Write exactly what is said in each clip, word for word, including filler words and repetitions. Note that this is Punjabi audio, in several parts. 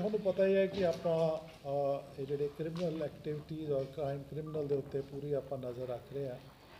ਤੁਹਾਨੂੰ ਪਤਾ ਹੀ ਹੈ ਕਿ ਆਪਾਂ ਇਹ ਜਿਹੜੇ ਕ੍ਰਿਮੀਨਲ ਐਕਟੀਵਿਟੀਜ਼ ਔਰ ਕ੍ਰਾਈਮ ਕ੍ਰਿਮੀਨਲ ਦੇ ਉੱਤੇ ਪੂਰੀ ਆਪਾਂ ਨਜ਼ਰ ਰੱਖ ਰਹੇ ਹਾਂ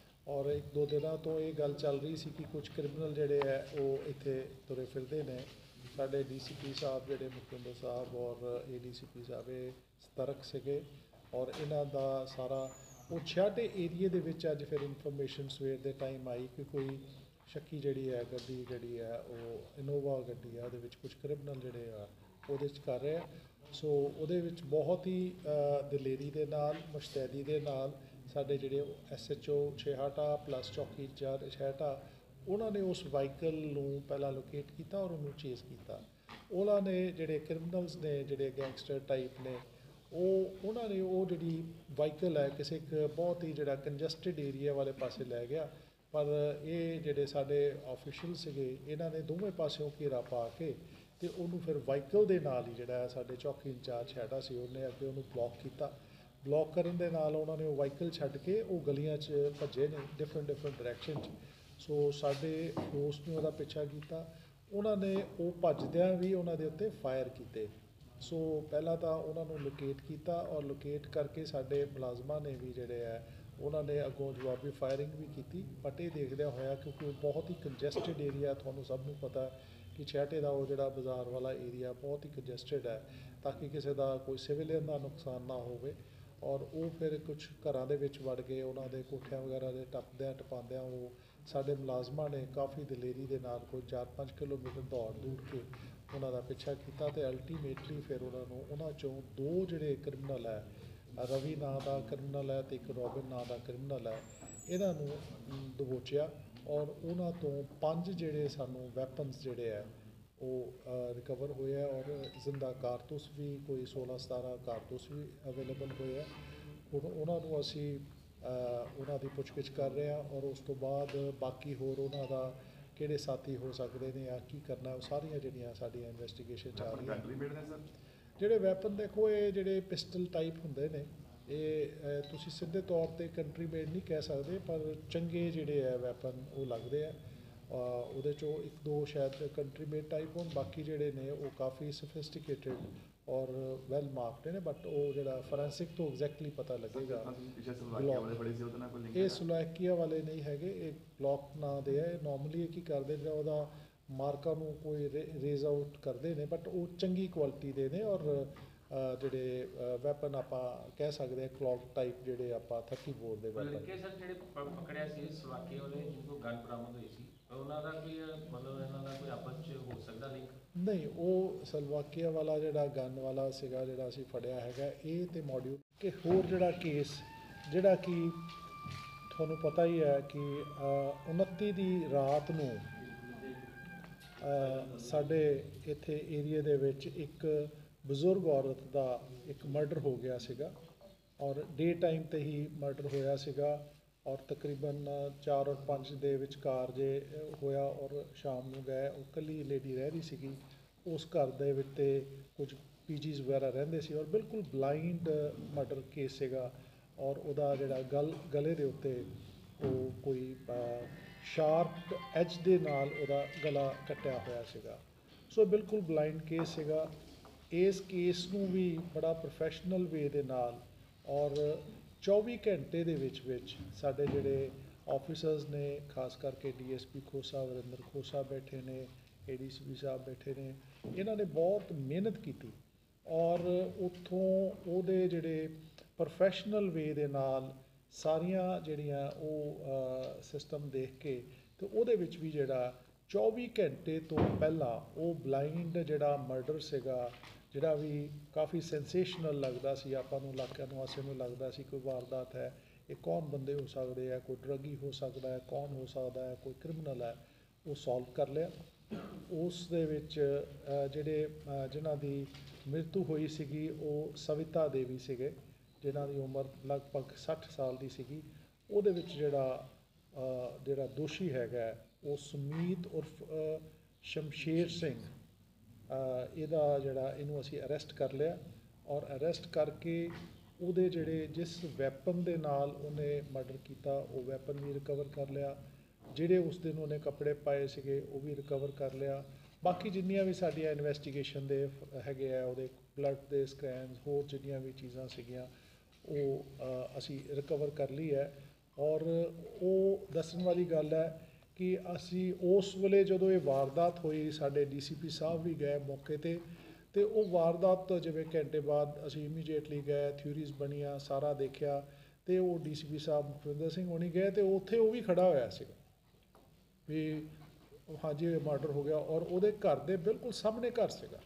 ਔਰ ਇੱਕ ਦੋ ਦਿਨਾਂ ਤੋਂ ਇਹ ਗੱਲ ਚੱਲ ਰਹੀ ਸੀ ਕਿ ਕੁਝ ਕ੍ਰਿਮੀਨਲ ਜਿਹੜੇ ਹੈ ਉਹ ਇੱਥੇ ਤੁਰੇ ਫਿਰਦੇ ਨੇ। ਸਾਡੇ ਡੀ ਸੀ ਪੀ ਸਾਹਿਬ ਜਿਹੜੇ ਮੁਕੰਦਰ ਸਾਹਿਬ ਔਰ ਏ ਡੀ ਸੀ ਪੀ ਸਾਹਿਬ ਇਹ ਸਤਰਕ ਸੀਗੇ ਔਰ ਇਹਨਾਂ ਦਾ ਸਾਰਾ ਉਹ ਛਿਆਟੇ ਏਰੀਏ ਦੇ ਵਿੱਚ ਅੱਜ ਫਿਰ ਇਨਫੋਰਮੇਸ਼ਨ ਸਵੇਰ ਦੇ ਟਾਈਮ ਆਈ ਕਿ ਕੋਈ ਸ਼ੱਕੀ ਜਿਹੜੀ ਹੈ ਗੱਡੀ ਜਿਹੜੀ ਹੈ ਉਹ ਇਨੋਵਾ ਗੱਡੀ ਹੈ ਉਹਦੇ ਵਿੱਚ ਕੁਝ ਕ੍ਰਿਮੀਨਲ ਜਿਹੜੇ ਆ ਉਹਦੇ 'ਚ ਕਰ ਰਹੇ ਆ। ਸੋ ਉਹਦੇ ਵਿੱਚ ਬਹੁਤ ਹੀ ਦਲੇਰੀ ਦੇ ਨਾਲ ਮੁਸ਼ਤੈਦੀ ਦੇ ਨਾਲ ਸਾਡੇ ਜਿਹੜੇ S H O Chheharta plus ਚੌਕੀ ਇੰਚਾਰਜ ਛੇਹਰਟਾ ਉਹਨਾਂ ਨੇ ਉਸ ਵਾਹੀਕਲ ਨੂੰ ਪਹਿਲਾਂ ਲੋਕੇਟ ਕੀਤਾ ਔਰ ਉਹਨੂੰ ਚੇਸ ਕੀਤਾ। ਉਹਨਾਂ ਨੇ ਜਿਹੜੇ ਕ੍ਰਿਮੀਨਲਸ ਨੇ ਜਿਹੜੇ ਗੈਂਗਸਟਰ ਟਾਈਪ ਨੇ ਉਹ ਉਹਨਾਂ ਨੇ ਉਹ ਜਿਹੜੀ ਵਾਹੀਕਲ ਹੈ ਕਿਸੇ ਇੱਕ ਬਹੁਤ ਹੀ ਜਿਹੜਾ ਕੰਜਸਟਡ ਏਰੀਆ ਵਾਲੇ ਪਾਸੇ ਲੈ ਗਿਆ ਪਰ ਇਹ ਜਿਹੜੇ ਸਾਡੇ ਆਫੀਸ਼ੀਅਲ ਸੀਗੇ ਇਹਨਾਂ ਨੇ ਦੋਵੇਂ ਪਾਸਿਓਂ ਘੇਰਾ ਪਾ ਕੇ ਅਤੇ ਉਹਨੂੰ ਫਿਰ ਵਾਹੀਕਲ ਦੇ ਨਾਲ ਹੀ ਜਿਹੜਾ ਸਾਡੇ ਚੌਕੀ ਇੰਚਾਰਜ ਛੇਹਰਟਾ ਸੀ ਉਹਨੇ ਅੱਗੇ ਉਹਨੂੰ ਬਲੌਕ ਕੀਤਾ। ਬਲੌਕ ਕਰਨ ਦੇ ਨਾਲ ਉਹਨਾਂ ਨੇ ਉਹ ਵਾਹੀਕਲ ਛੱਡ ਕੇ ਉਹ ਗਲੀਆਂ 'ਚ ਭੱਜੇ ਨੇ ਡਿਫਰੈਂਟ ਡਿਫਰੈਂਟ ਡਾਇਰੈਕਸ਼ਨ 'ਚ। ਸੋ ਸਾਡੇ ਫੋਰਸ ਨੇ ਉਹਦਾ ਪਿੱਛਾ ਕੀਤਾ। ਉਹਨਾਂ ਨੇ ਉਹ ਭੱਜਦਿਆਂ ਵੀ ਉਹਨਾਂ ਦੇ ਉੱਤੇ ਫਾਇਰ ਕੀਤੇ। ਸੋ ਪਹਿਲਾਂ ਤਾਂ ਉਹਨਾਂ ਨੂੰ ਲੋਕੇਟ ਕੀਤਾ ਔਰ ਲੋਕੇਟ ਕਰਕੇ ਸਾਡੇ ਮੁਲਾਜ਼ਮਾਂ ਨੇ ਵੀ ਜਿਹੜੇ ਹੈ ਉਹਨਾਂ ਨੇ ਅੱਗੋਂ ਜਵਾਬੀ ਫਾਇਰਿੰਗ ਵੀ ਕੀਤੀ। ਬਟ ਇਹ ਦੇਖਦਿਆਂ ਹੋਇਆ ਕਿਉਂਕਿ ਉਹ ਬਹੁਤ ਹੀ ਕੰਜਸਟਡ ਏਰੀਆ ਤੁਹਾਨੂੰ ਸਭ ਨੂੰ ਪਤਾ ਕਿ ਛੇਹਰਟੇ ਦਾ ਉਹ ਜਿਹੜਾ ਬਾਜ਼ਾਰ ਵਾਲਾ ਏਰੀਆ ਬਹੁਤ ਹੀ ਕੰਜਸਟਡ ਹੈ ਤਾਂ ਕਿ ਕਿਸੇ ਦਾ ਕੋਈ ਸਿਵਿਲੀਅਨ ਦਾ ਨੁਕਸਾਨ ਨਾ ਹੋਵੇ। ਔਰ ਉਹ ਫਿਰ ਕੁਛ ਘਰਾਂ ਦੇ ਵਿੱਚ ਵੜ ਗਏ ਉਹਨਾਂ ਦੇ ਕੋਠਿਆਂ ਵਗੈਰਾ ਦੇ ਟੱਪਦਿਆਂ ਟਪਾਉਂਦਿਆਂ ਉਹ ਸਾਡੇ ਮੁਲਾਜ਼ਮਾਂ ਨੇ ਕਾਫੀ ਦਲੇਰੀ ਦੇ ਨਾਲ ਕੋਈ ਚਾਰ ਪੰਜ ਕਿਲੋਮੀਟਰ ਦੌੜ ਦੂੜ ਕੇ ਉਹਨਾਂ ਦਾ ਪਿੱਛਾ ਕੀਤਾ ਅਤੇ ਅਲਟੀਮੇਟਲੀ ਫਿਰ ਉਹਨਾਂ ਨੂੰ ਉਹਨਾਂ 'ਚੋਂ ਦੋ ਜਿਹੜੇ ਕ੍ਰਿਮੀਨਲ ਹੈ ਰਵੀ ਨਾਂ ਦਾ ਕ੍ਰਿਮੀਨਲ ਹੈ ਅਤੇ ਇੱਕ ਰੋਬਿਨ ਨਾਂ ਦਾ ਕ੍ਰਿਮੀਨਲ ਹੈ ਇਹਨਾਂ ਨੂੰ ਦਬੋਚਿਆ ਔਰ ਉਹਨਾਂ ਤੋਂ ਪੰਜ ਜਿਹੜੇ ਸਾਨੂੰ ਵੈਪਨਸ ਜਿਹੜੇ ਹੈ ਉਹ ਰਿਕਵਰ ਹੋਏ ਹੈ ਔਰ ਜ਼ਿੰਦਾ ਕਾਰਤੂਸ ਵੀ ਕੋਈ ਸੋਲਾਂ ਸਤਾਰਾਂ ਕਾਰਤੂਸ ਵੀ ਅਵੇਲੇਬਲ ਹੋਏ ਹੈ। ਹੁਣ ਉਹਨਾਂ ਨੂੰ ਅਸੀਂ ਉਹਨਾਂ ਦੀ ਪੁੱਛਗਿੱਛ ਕਰ ਰਹੇ ਹਾਂ ਔਰ ਉਸ ਤੋਂ ਬਾਅਦ ਬਾਕੀ ਹੋਰ ਉਹਨਾਂ ਦਾ ਕਿਹੜੇ ਸਾਥੀ ਹੋ ਸਕਦੇ ਨੇ ਜਾਂ ਕੀ ਕਰਨਾ ਉਹ ਸਾਰੀਆਂ ਜਿਹੜੀਆਂ ਸਾਡੀਆਂ ਇਨਵੈਸਟੀਗੇਸ਼ਨ ਚੱਲ ਰਹੀਆਂ। ਜਿਹੜੇ ਵੈਪਨ ਦੇਖੋ ਇਹ ਜਿਹੜੇ ਪਿਸਟਲ ਟਾਈਪ ਹੁੰਦੇ ਨੇ ਇਹ ਤੁਸੀਂ ਸਿੱਧੇ ਤੌਰ 'ਤੇ ਕੰਟਰੀ ਮੇਡ ਨਹੀਂ ਕਹਿ ਸਕਦੇ ਪਰ ਚੰਗੇ ਜਿਹੜੇ ਹੈ ਵੈਪਨ ਉਹ ਲੱਗਦੇ ਆ। ਉਹਦੇ 'ਚੋਂ ਇੱਕ ਦੋ ਸ਼ਾਇਦ ਕੰਟਰੀ ਮੇਡ ਟਾਈਪ ਹੋਣ ਬਾਕੀ ਜਿਹੜੇ ਨੇ ਉਹ ਕਾਫੀ ਸਫਿਸਟੀਕੇਟਡ ਔਰ ਵੈਲ ਮਾਰਕਡ ਨੇ ਬਟ ਉਹ ਜਿਹੜਾ ਫੋਰੈਂਸਿਕ ਤੋਂ ਐਗਜ਼ੈਕਟਲੀ ਪਤਾ ਲੱਗੇਗਾ। ਇਹ ਸਲੋਵਾਕੀਆ ਵਾਲੇ ਨਹੀਂ ਹੈਗੇ ਇਹ ਬਲੌਕ ਨਾਂ ਦੇ ਹੈ। ਨੋਰਮਲੀ ਇਹ ਕੀ ਕਰਦੇ ਜਿਹੜਾ ਉਹਦਾ ਮਾਰਕਾਂ ਨੂੰ ਕੋਈ ਰੇ ਰੇਜ਼ ਆਊਟ ਕਰਦੇ ਨੇ ਬਟ ਉਹ ਚੰਗੀ ਕੁਆਲਿਟੀ ਦੇ ਨੇ ਔਰ ਜਿਹੜੇ ਵੈਪਨ ਆਪਾਂ ਕਹਿ ਸਕਦੇ ਹਾਂ ਕਲੌਕ ਟਾਈਪ ਜਿਹੜੇ ਆਪਾਂ ਥਰਟੀ ਬੋਰ ਦੇ ਵੈਪਨ ਜਿਹੜੇ ਪਕੜਿਆ ਸੀ ਸਲੋਵਾਕੀਆ ਵਾਲੇ ਜਿਹਨੂੰ ਗਨ ਬਰਾਮਦ ਹੋਈ ਸੀ ਉਹਨਾਂ ਦਾ ਕੋਈ ਮਤਲਬ ਇਹਨਾਂ ਦਾ ਕੋਈ ਆਪਸ 'ਚ ਹੋ ਸਕਦਾ ਲਿੰਕ ਨਹੀਂ। ਉਹ ਸਲੋਵਾਕੀਆ ਵਾਲਾ ਜਿਹੜਾ ਗਨ ਵਾਲਾ ਸੀਗਾ ਜਿਹੜਾ ਅਸੀਂ ਫੜਿਆ ਹੈਗਾ ਇਹ ਤੇ ਮੋਡਿਊਲ ਕਿ ਹੋਰ ਜਿਹੜਾ ਕੇਸ ਜਿਹੜਾ ਕਿ ਤੁਹਾਨੂੰ ਪਤਾ ਹੀ ਹੈ ਕਿ ਉਨੱਤੀ ਦੀ ਰਾਤ ਨੂੰ ਸਾਡੇ ਇੱਥੇ ਏਰੀਏ ਦੇ ਵਿੱਚ ਇੱਕ ਬਜ਼ੁਰਗ ਔਰਤ ਦਾ ਇੱਕ ਮਰਡਰ ਹੋ ਗਿਆ ਸੀਗਾ ਔਰ ਡੇ ਟਾਈਮ 'ਤੇ ਹੀ ਮਰਡਰ ਹੋਇਆ ਸੀਗਾ ਔਰ ਤਕਰੀਬਨ ਚਾਰ ਔਰ ਪੰਜ ਦੇ ਵਿਚਕਾਰ ਜੇ ਹੋਇਆ ਔਰ ਸ਼ਾਮ ਨੂੰ ਗਏ ਉਹ ਇਕੱਲੀ ਲੇਡੀ ਰਹਿ ਰਹੀ ਸੀਗੀ ਉਸ ਘਰ ਦੇ ਵਿੱਚ ਤੇ ਕੁਝ ਪੀਜੀਜ਼ ਵਗੈਰਾ ਰਹਿੰਦੇ ਸੀ ਔਰ ਬਿਲਕੁਲ ਬਲਾਈਂਡ ਮਰਡਰ ਕੇਸ ਸੀਗਾ ਔਰ ਉਹਦਾ ਜਿਹੜਾ ਗਲ ਗਲੇ ਦੇ ਉੱਤੇ ਉਹ ਕੋਈ ਸ਼ਾਰਪ ਐਜ ਦੇ ਨਾਲ ਉਹਦਾ ਗਲਾ ਕੱਟਿਆ ਹੋਇਆ ਸੀਗਾ। ਸੋ ਬਿਲਕੁਲ ਬਲਾਈਂਡ ਕੇਸ ਸੀਗਾ। ਇਸ ਕੇਸ ਨੂੰ ਵੀ ਬੜਾ ਪ੍ਰੋਫੈਸ਼ਨਲ ਵੇ ਦੇ ਨਾਲ ਔਰ ਚੌਵੀ ਘੰਟੇ ਦੇ ਵਿੱਚ ਵਿੱਚ ਸਾਡੇ ਜਿਹੜੇ ਆਫਿਸਰਸ ਨੇ ਖਾਸ ਕਰਕੇ D S P Khosa Varinder Khosa ਬੈਠੇ ਨੇ ਏ ਡੀ ਸੀ ਪੀ ਸਾਹਿਬ ਬੈਠੇ ਨੇ ਇਹਨਾਂ ਨੇ ਬਹੁਤ ਮਿਹਨਤ ਕੀਤੀ ਔਰ ਉੱਥੋਂ ਉਹਦੇ ਜਿਹੜੇ ਪ੍ਰੋਫੈਸ਼ਨਲ ਵੇ ਦੇ ਨਾਲ ਸਾਰੀਆਂ ਜਿਹੜੀਆਂ ਉਹ ਸਿਸਟਮ ਦੇਖ ਕੇ ਅਤੇ ਉਹਦੇ ਵਿੱਚ ਵੀ ਜਿਹੜਾ ਚੌਵੀ ਘੰਟੇ ਤੋਂ ਪਹਿਲਾਂ ਉਹ ਬਲਾਈਂਡ ਜਿਹੜਾ ਮਰਡਰ ਸੀਗਾ ਜਿਹੜਾ ਵੀ ਕਾਫੀ ਸੈਂਸੇਸ਼ਨਲ ਲੱਗਦਾ ਸੀ ਆਪਾਂ ਨੂੰ ਇਲਾਕਿਆਂ ਨੂੰ ਆਸੇ ਨੂੰ ਲੱਗਦਾ ਸੀ ਕੋਈ ਵਾਰਦਾਤ ਹੈ ਇਹ ਕੌਣ ਬੰਦੇ ਹੋ ਸਕਦੇ ਆ ਕੋਈ ਡਰੱਗੀ ਹੋ ਸਕਦਾ ਹੈ ਕੌਣ ਹੋ ਸਕਦਾ ਹੈ ਕੋਈ ਕ੍ਰਿਮੀਨਲ ਹੈ ਉਹ ਸੋਲਵ ਕਰ ਲਿਆ। ਉਸ ਦੇ ਵਿੱਚ ਜਿਹੜੇ ਜਿਨ੍ਹਾਂ ਦੀ ਮ੍ਰਿਤੂ ਹੋਈ ਸੀਗੀ ਉਹ ਸਵਿਤਾ ਦੇਵੀ ਸੀਗੇ ਜਿਨ੍ਹਾਂ ਦੀ ਉਮਰ ਲਗਭਗ ਸੱਠ ਸਾਲ ਦੀ ਸੀਗੀ। ਉਹਦੇ ਵਿੱਚ ਜਿਹੜਾ ਜਿਹੜਾ ਦੋਸ਼ੀ ਹੈਗਾ ਉਹ ਸੁਮੀਤ ਉਰਫ ਸ਼ਮਸ਼ੇਰ ਸਿੰਘ ਇਹਦਾ ਜਿਹੜਾ ਇਹਨੂੰ ਅਸੀਂ ਅਰੈਸਟ ਕਰ ਲਿਆ ਔਰ ਅਰੈਸਟ ਕਰਕੇ ਉਹਦੇ ਜਿਹੜੇ ਜਿਸ ਵੈਪਨ ਦੇ ਨਾਲ ਉਹਨੇ ਮਰਡਰ ਕੀਤਾ ਉਹ ਵੈਪਨ ਵੀ ਰਿਕਵਰ ਕਰ ਲਿਆ। ਜਿਹੜੇ ਉਸ ਦਿਨ ਉਹਨੇ ਕੱਪੜੇ ਪਾਏ ਸੀਗੇ ਉਹ ਵੀ ਰਿਕਵਰ ਕਰ ਲਿਆ। ਬਾਕੀ ਜਿੰਨੀਆਂ ਵੀ ਸਾਡੀਆਂ ਇਨਵੈਸਟੀਗੇਸ਼ਨ ਦੇ ਹੈਗੇ ਆ ਉਹਦੇ ਬਲੱਡ ਦੇ ਸਕੈਨਸ, ਹੋਰ ਜਿੰਨੀਆਂ ਵੀ ਚੀਜ਼ਾਂ ਸੀਗੀਆਂ ਉਹ ਅ, ਅਸੀਂ ਰਿਕਵਰ ਕਰ ਲਈ ਹੈ। ਔਰ ਉਹ ਦੱਸਣ ਵਾਲੀ ਗੱਲ ਹੈ ਕਿ ਅਸੀਂ ਉਸ ਵੇਲੇ ਜਦੋਂ ਇਹ ਵਾਰਦਾਤ ਹੋਈ, ਸਾਡੇ ਡੀ ਸੀ ਪੀ ਸਾਹਿਬ ਵੀ ਗਏ ਮੌਕੇ 'ਤੇ, ਅਤੇ ਉਹ ਵਾਰਦਾਤ ਤੋਂ ਜਿਵੇਂ ਘੰਟੇ ਬਾਅਦ ਅਸੀਂ ਇਮੀਡੀਏਟਲੀ ਗਏ, ਥਿਊਰੀਜ਼ ਬਣੀਆਂ, ਸਾਰਾ ਦੇਖਿਆ, ਅਤੇ ਉਹ ਡੀ ਸੀ ਪੀ ਸਾਹਿਬ ਮੁਖਵਿੰਦਰ ਸਿੰਘ ਹੋਣੀ ਗਏ, ਅਤੇ ਉੱਥੇ ਉਹ ਵੀ ਖੜ੍ਹਾ ਹੋਇਆ ਸੀਗਾ ਵੀ ਹਾਂਜੀ ਇਹ ਮਰਡਰ ਹੋ ਗਿਆ, ਔਰ ਉਹਦੇ ਘਰ ਦੇ ਬਿਲਕੁਲ ਸਾਹਮਣੇ ਘਰ ਸੀਗਾ।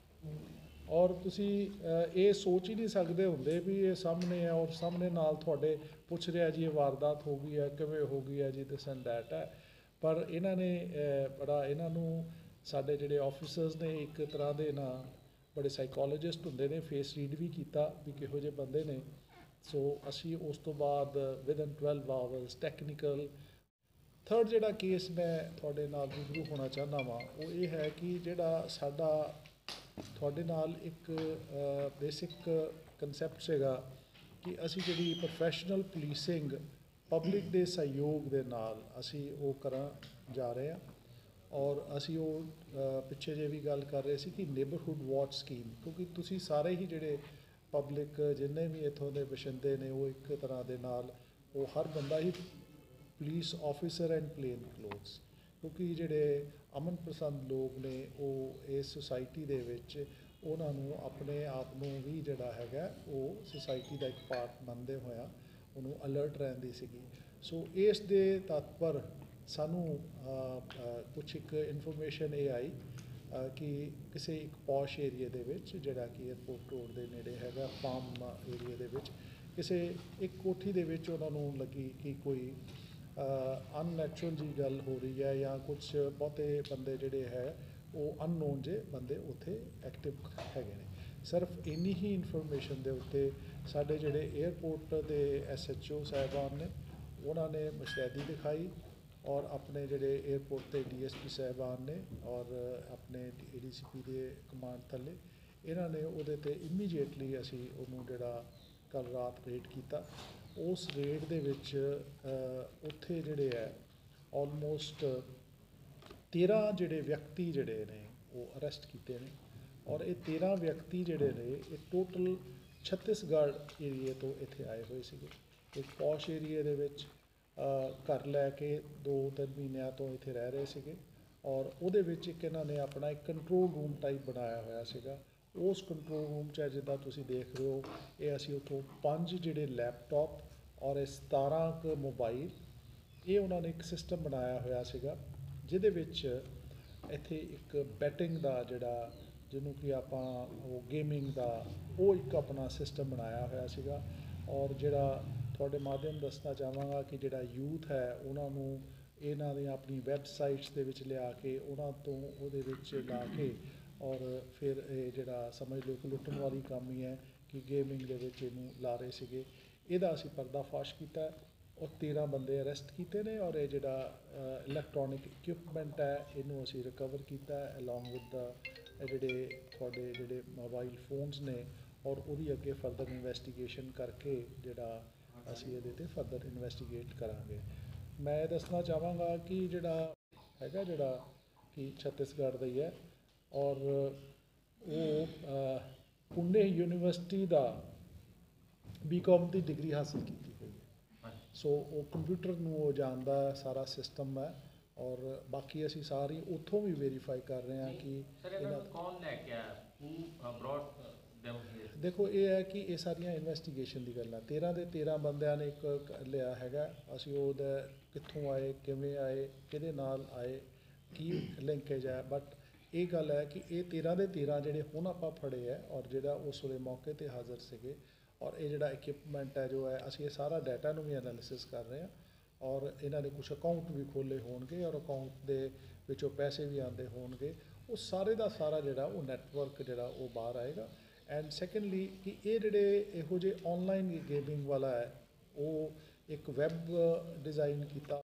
ਔਰ ਤੁਸੀਂ ਇਹ ਸੋਚ ਹੀ ਨਹੀਂ ਸਕਦੇ ਹੁੰਦੇ ਵੀ ਇਹ ਸਾਹਮਣੇ ਹੈ, ਔਰ ਸਾਹਮਣੇ ਨਾਲ ਤੁਹਾਡੇ ਪੁੱਛ ਰਿਹਾ ਜੀ ਇਹ ਵਾਰਦਾਤ ਹੋ ਗਈ ਹੈ, ਕਿਵੇਂ ਹੋ ਗਈ ਹੈ ਜੀ, ਦਿਸ ਐਂਡ ਦੈਟ ਹੈ। ਪਰ ਇਹਨਾਂ ਨੇ ਬੜਾ, ਇਹਨਾਂ ਨੂੰ ਸਾਡੇ ਜਿਹੜੇ ਆਫਿਸਰਸ ਨੇ ਇੱਕ ਤਰ੍ਹਾਂ ਦੇ ਨਾ ਬੜੇ ਸਾਈਕੋਲੋਜਿਸਟ ਹੁੰਦੇ ਨੇ, ਫੇਸ ਰੀਡ ਵੀ ਕੀਤਾ ਵੀ ਕਿਹੋ ਜਿਹੇ ਬੰਦੇ ਨੇ। ਸੋ ਅਸੀਂ ਉਸ ਤੋਂ ਬਾਅਦ within twelve hours technical. Third ਜਿਹੜਾ ਕੇਸ ਮੈਂ ਤੁਹਾਡੇ ਨਾਲ ਰੂਬਰੂ ਹੋਣਾ ਚਾਹੁੰਦਾ ਵਾਂ ਉਹ ਇਹ ਹੈ ਕਿ ਜਿਹੜਾ ਸਾਡਾ ਤੁਹਾਡੇ ਨਾਲ ਇੱਕ ਬੇਸਿਕ ਕਨਸੈਪਟ ਸੀਗਾ ਕਿ ਅਸੀਂ ਜਿਹੜੀ ਪ੍ਰੋਫੈਸ਼ਨਲ ਪੁਲਿਸਿੰਗ ਪਬਲਿਕ ਦੇ ਸਹਿਯੋਗ ਦੇ ਨਾਲ ਅਸੀਂ ਉਹ ਕਰਨ ਜਾ ਰਹੇ ਹਾਂ। ਔਰ ਅਸੀਂ ਉਹ ਪਿੱਛੇ ਜੇ ਵੀ ਗੱਲ ਕਰ ਰਹੇ ਸੀ ਕਿ ਨੇਬਰਹੁੱਡ ਵਾਚ ਸਕੀਮ, ਕਿਉਂਕਿ ਤੁਸੀਂ ਸਾਰੇ ਹੀ ਜਿਹੜੇ ਪਬਲਿਕ ਜਿੰਨੇ ਵੀ ਇੱਥੋਂ ਦੇ ਵਸਿੰਦੇ ਨੇ ਉਹ ਇੱਕ ਤਰ੍ਹਾਂ ਦੇ ਨਾਲ ਉਹ ਹਰ ਬੰਦਾ ਹੀ police officer and plain clothes, ਕਿਉਂਕਿ ਜਿਹੜੇ ਅਮਨ ਪਸੰਦ ਲੋਕ ਨੇ ਉਹ ਇਸ ਸੁਸਾਇਟੀ ਦੇ ਵਿੱਚ ਉਹਨਾਂ ਨੂੰ ਆਪਣੇ ਆਪ ਨੂੰ ਵੀ ਜਿਹੜਾ ਹੈਗਾ ਉਹ ਸੁਸਾਇਟੀ ਦਾ ਇੱਕ ਪਾਰਟ ਮੰਨਦੇ ਹੋਇਆ ਉਹਨੂੰ ਅਲਰਟ ਰਹਿਣ ਦੀ ਸੀਗੀ। ਸੋ ਇਸ ਦੇ ਤੱਤ ਪਰ ਸਾਨੂੰ ਕੁਛ ਇੱਕ ਇਨਫੋਰਮੇਸ਼ਨ ਇਹ ਆਈ ਕਿ ਕਿਸੇ ਇੱਕ ਪੌਸ਼ ਏਰੀਏ ਦੇ ਵਿੱਚ ਜਿਹੜਾ ਕਿ ਏਅਰਪੋਰਟ ਰੋਡ ਦੇ ਨੇੜੇ ਹੈਗਾ, ਪਾਮ ਏਰੀਏ ਦੇ ਵਿੱਚ ਕਿਸੇ ਇੱਕ ਕੋਠੀ ਦੇ ਵਿੱਚ ਉਹਨਾਂ ਨੂੰ ਲੱਗੀ ਕਿ ਕੋਈ ਅਨਨੈਚੁਰਲ ਜੀ ਗੱਲ ਹੋ ਰਹੀ ਹੈ ਜਾਂ ਕੁਛ ਬਹੁਤੇ ਬੰਦੇ ਜਿਹੜੇ ਹੈ ਉਹ ਅਨਨੋਨ ਜੇ ਬੰਦੇ ਉੱਥੇ ਐਕਟਿਵ ਹੈਗੇ ਨੇ। ਸਿਰਫ ਇੰਨੀ ਹੀ ਇਨਫੋਰਮੇਸ਼ਨ ਦੇ ਉੱਤੇ ਸਾਡੇ ਜਿਹੜੇ ਏਅਰਪੋਰਟ ਦੇ ਐਸ ਐਚ ਓ ਸਾਹਿਬਾਨ ਨੇ ਉਹਨਾਂ ਨੇ ਮੁਸ਼ਤੈਦੀ ਦਿਖਾਈ, ਔਰ ਆਪਣੇ ਜਿਹੜੇ ਏਅਰਪੋਰਟ ਦੇ ਡੀ ਐਸ ਪੀ ਸਾਹਿਬਾਨ ਨੇ ਔਰ ਆਪਣੇ ਏ ਡੀ ਸੀ ਪੀ ਦੇ ਕਮਾਂਡ ਥੱਲੇ ਇਹਨਾਂ ਨੇ ਉਹਦੇ 'ਤੇ ਇਮੀਡੀਏਟਲੀ ਅਸੀਂ ਉਹਨੂੰ ਜਿਹੜਾ ਕੱਲ੍ਹ ਰਾਤ ਰੇਡ ਕੀਤਾ। ਉਸ ਰੇਡ ਦੇ ਵਿੱਚ ਉੱਥੇ ਜਿਹੜੇ ਹੈ ਆਲਮੋਸਟ ਤੇਰ੍ਹਾਂ ਜਿਹੜੇ ਵਿਅਕਤੀ ਜਿਹੜੇ ਨੇ ਉਹ ਅਰੈਸਟ ਕੀਤੇ ਨੇ, ਔਰ ਇਹ ਤੇਰ੍ਹਾਂ ਵਿਅਕਤੀ ਜਿਹੜੇ ਨੇ ਇਹ ਟੋਟਲ ਛੱਤੀਸਗੜ੍ਹ ਏਰੀਏ ਤੋਂ ਇੱਥੇ ਆਏ ਹੋਏ ਸੀਗੇ। ਇੱਕ ਪੌਸ਼ ਏਰੀਏ ਦੇ ਵਿੱਚ ਘਰ ਲੈ ਕੇ ਦੋ ਤਿੰਨ ਮਹੀਨਿਆਂ ਤੋਂ ਇੱਥੇ ਰਹਿ ਰਹੇ ਸੀਗੇ, ਔਰ ਉਹਦੇ ਵਿੱਚ ਇੱਕ ਇਹਨਾਂ ਨੇ ਆਪਣਾ ਇੱਕ ਕੰਟਰੋਲ ਰੂਮ ਟਾਈਪ ਬਣਾਇਆ ਹੋਇਆ ਸੀਗਾ। ਉਸ ਕੰਟਰੋਲ ਰੂਮ 'ਚ ਜਿੱਦਾਂ ਤੁਸੀਂ ਦੇਖ ਰਹੇ ਹੋ ਇਹ ਅਸੀਂ ਉੱਥੋਂ ਪੰਜ ਜਿਹੜੇ ਲੈਪਟਾਪ ਔਰ ਇਹ ਸਤਾਰਾਂ ਕੁ ਮੋਬਾਈਲ, ਇਹ ਉਹਨਾਂ ਨੇ ਇੱਕ ਸਿਸਟਮ ਬਣਾਇਆ ਹੋਇਆ ਸੀਗਾ ਜਿਹਦੇ ਵਿੱਚ ਇੱਥੇ ਇੱਕ ਬੈਟਿੰਗ ਦਾ ਜਿਹੜਾ ਜਿਹਨੂੰ ਕਿ ਆਪਾਂ ਉਹ ਗੇਮਿੰਗ ਦਾ ਉਹ ਇੱਕ ਆਪਣਾ ਸਿਸਟਮ ਬਣਾਇਆ ਹੋਇਆ ਸੀਗਾ। ਔਰ ਜਿਹੜਾ ਤੁਹਾਡੇ ਮਾਧਿਅਮ ਦੱਸਣਾ ਚਾਹਾਂਗਾ ਕਿ ਜਿਹੜਾ ਯੂਥ ਹੈ ਉਹਨਾਂ ਨੂੰ ਇਹਨਾਂ ਦੀਆਂ ਆਪਣੀ ਵੈਬਸਾਈਟਸ ਦੇ ਵਿੱਚ ਲਿਆ ਕੇ ਉਹਨਾਂ ਤੋਂ ਉਹਦੇ ਵਿੱਚ ਲਾ ਕੇ ਔਰ ਫਿਰ ਇਹ ਜਿਹੜਾ ਸਮਝ ਲਓ ਕਿ ਲੁੱਟਣ ਵਾਲੀ ਕੰਮ ਹੀ ਹੈ ਕਿ ਗੇਮਿੰਗ ਦੇ ਵਿੱਚ ਇਹਨੂੰ ਲਾ ਰਹੇ ਸੀਗੇ। ਇਹਦਾ ਅਸੀਂ ਪਰਦਾਫਾਸ਼ ਕੀਤਾ ਔਰ ਤੇਰ੍ਹਾਂ ਬੰਦੇ ਅਰੈਸਟ ਕੀਤੇ ਨੇ, ਔਰ ਇਹ ਜਿਹੜਾ ਇਲੈਕਟ੍ਰੋਨਿਕ ਇਕਵਿਪਮੈਂਟ ਹੈ ਇਹਨੂੰ ਅਸੀਂ ਰਿਕਵਰ ਕੀਤਾ ਅਲੋਂਗ ਵਿਦ ਦਾ ਜਿਹੜੇ ਤੁਹਾਡੇ ਜਿਹੜੇ ਮੋਬਾਈਲ ਫੋਨਸ ਨੇ, ਔਰ ਉਹਦੀ ਅੱਗੇ ਫਰਦਰ ਇਨਵੈਸਟੀਗੇਸ਼ਨ ਕਰਕੇ ਜਿਹੜਾ ਅਸੀਂ ਇਹਦੇ 'ਤੇ ਫਰਦਰ ਇਨਵੈਸਟੀਗੇਟ ਕਰਾਂਗੇ। ਮੈਂ ਇਹ ਦੱਸਣਾ ਚਾਹਾਂਗਾ ਕਿ ਜਿਹੜਾ ਹੈਗਾ ਜਿਹੜਾ ਕਿ ਛੱਤੀਸਗੜ੍ਹ ਦਾ ਹੀ ਹੈ, ਔਰ ਉਹ ਪੁਣੇ ਯੂਨੀਵਰਸਿਟੀ ਦਾ ਬੀ ਕੌਮ ਦੀ ਡਿਗਰੀ ਹਾਸਿਲ ਕੀਤੀ ਹੋਈ ਹੈ। ਸੋ ਉਹ ਕੰਪਿਊਟਰ ਨੂੰ ਉਹ ਜਾਣਦਾ ਸਾਰਾ ਸਿਸਟਮ ਹੈ, ਔਰ ਬਾਕੀ ਅਸੀਂ ਸਾਰੀ ਉੱਥੋਂ ਵੀ ਵੈਰੀਫਾਈ ਕਰ ਰਹੇ ਹਾਂ ਕਿ ਇਹਨਾਂ ਕੌਣ ਲੈ ਕੇ ਆਇਆ, ਹੂ ਬ੍ਰੌਟ them here? ਦੇਖੋ ਇਹ ਹੈ ਕਿ ਇਹ ਸਾਰੀਆਂ ਇਨਵੈਸਟੀਗੇਸ਼ਨ ਦੀ ਗੱਲਾਂ, ਤੇਰ੍ਹਾਂ ਦੇ ਤੇਰ੍ਹਾਂ ਬੰਦਿਆਂ ਨੇ ਇੱਕ ਲਿਆ ਹੈਗਾ। ਅਸੀਂ ਉਹਦਾ ਕਿੱਥੋਂ ਆਏ, ਕਿਵੇਂ ਆਏ, ਕਿਹਦੇ ਨਾਲ ਆਏ, ਕੀ ਲਿੰਕੇਜ ਹੈ, ਬਟ ਇਹ ਗੱਲ ਹੈ ਕਿ ਇਹ ਤੇਰ੍ਹਾਂ ਦੇ ਤੇਰ੍ਹਾਂ ਜਿਹੜੇ ਹੁਣ ਆਪਾਂ ਫੜੇ ਹੈ ਔਰ ਜਿਹੜਾ ਉਸ ਵੇਲੇ ਮੌਕੇ 'ਤੇ ਹਾਜ਼ਰ ਸੀਗੇ, ਔਰ ਇਹ ਜਿਹੜਾ ਇਕਵਿਪਮੈਂਟ ਹੈ ਜੋ ਹੈ ਅਸੀਂ ਇਹ ਸਾਰਾ ਡਾਟਾ ਨੂੰ ਵੀ ਐਨਾਲਿਸਿਸ ਕਰ ਰਹੇ ਹਾਂ, ਔਰ ਇਹਨਾਂ ਨੇ ਕੁਛ ਅਕਾਊਂਟ ਵੀ ਖੋਲ੍ਹੇ ਹੋਣਗੇ ਔਰ ਅਕਾਊਂਟ ਦੇ ਵਿੱਚੋਂ ਪੈਸੇ ਵੀ ਆਉਂਦੇ ਹੋਣਗੇ। ਉਹ ਸਾਰੇ ਦਾ ਸਾਰਾ ਜਿਹੜਾ ਉਹ ਨੈਟਵਰਕ ਜਿਹੜਾ ਉਹ ਬਾਹਰ ਆਏਗਾ। ਐਂਡ ਸੈਕੰਡਲੀ ਕਿ ਇਹ ਜਿਹੜੇ ਇਹੋ ਜਿਹੇ ਔਨਲਾਈਨ ਗੇਮਿੰਗ ਵਾਲਾ ਹੈ ਉਹ ਇੱਕ ਵੈੱਬ ਡਿਜ਼ਾਈਨ ਕੀਤਾ